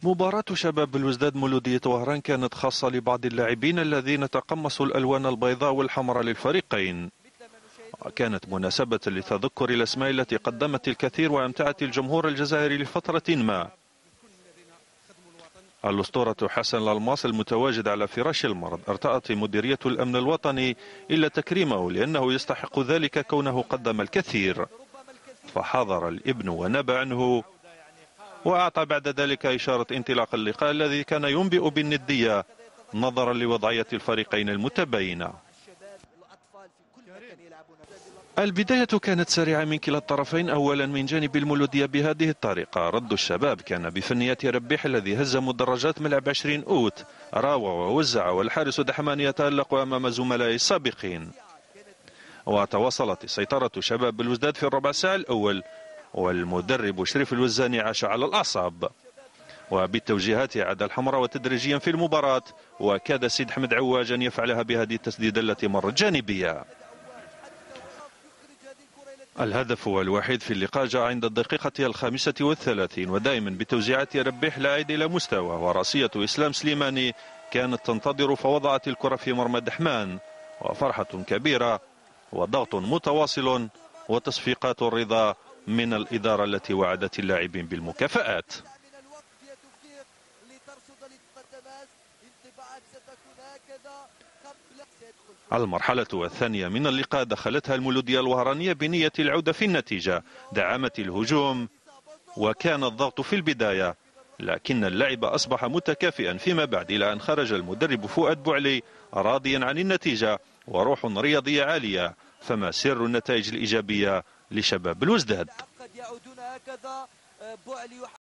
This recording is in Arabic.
مباراة شباب بلوزداد مولودية وهران كانت خاصة لبعض اللاعبين الذين تقمصوا الألوان البيضاء والحمراء للفريقين. كانت مناسبة لتذكر الأسماء التي قدمت الكثير وأمتعت الجمهور الجزائري لفترة ما. الأسطورة حسن الألماس المتواجد على فراش المرض ارتأت مديرية الأمن الوطني إلا تكريمه لأنه يستحق ذلك كونه قدم الكثير، فحضر الابن ونبى عنه وأعطى بعد ذلك إشارة انطلاق اللقاء الذي كان ينبئ بالندية نظرا لوضعية الفريقين المتباينة. البداية كانت سريعة من كلا الطرفين. أولا من جانب المولودية بهذه الطريقة، رد الشباب كان بفنيات ربيح الذي هز مدرجات ملعب 20 أوت، راوى ووزع، والحارس دحمان يتألق أمام زملائه السابقين. وتواصلت سيطرة شباب بلوزداد في الربع ساعة الأول، والمدرب شريف الوزاني عاش على الأعصاب، وبالتوجيهات عاد الحمراء وتدريجيا في المباراة، وكاد سيد حمد عواج أن يفعلها بهذه التسديدة التي مرت جانبية. الهدف الوحيد في اللقاء جاء عند الدقيقة 35، ودائما بتوزيعات ربيح لا عاد إلى مستوى، وراسية إسلام سليماني كانت تنتظر فوضعت الكرة في مرمى دحمان، وفرحة كبيرة وضغط متواصل وتصفيقات الرضا من الإدارة التي وعدت اللاعبين بالمكافآت. المرحلة الثانية من اللقاء دخلتها المولودية الوهرانية بنية العودة في النتيجة، دعمت الهجوم وكان الضغط في البداية، لكن اللعب أصبح متكافئا فيما بعد إلى أن خرج المدرب فؤاد بوعلي راضيا عن النتيجة وروح رياضية عالية. فما سر النتائج الإيجابية لشباب بلوزداد؟